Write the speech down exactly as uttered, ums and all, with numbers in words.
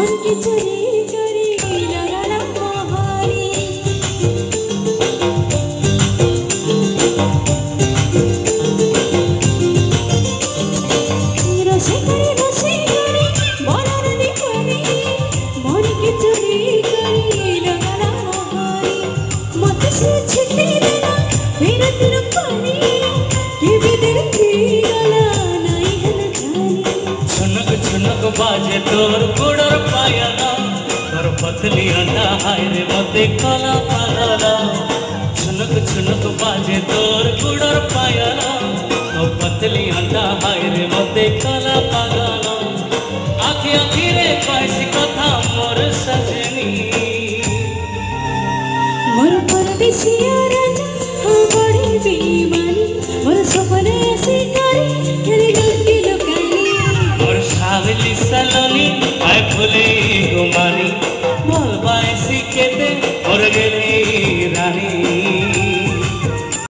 बाजे तोर गुड़र पायला तोर पतली अंडा हाय रे मते काला पागला छुनक छुनक बाजे तोर गुड़र पायला तोर पतली अंडा हाय रे मते काला पागला आखि आखि रे कैसी कथा मोर सजनी मोर परदेसिया राजा हो बड़ी बेईमानी मोर सपने ऐसे करे खेले लुटी लुकानी मोर सावली सलोनी आय फुले गुमानी मोर बायसी के दे मोर गेली रानी।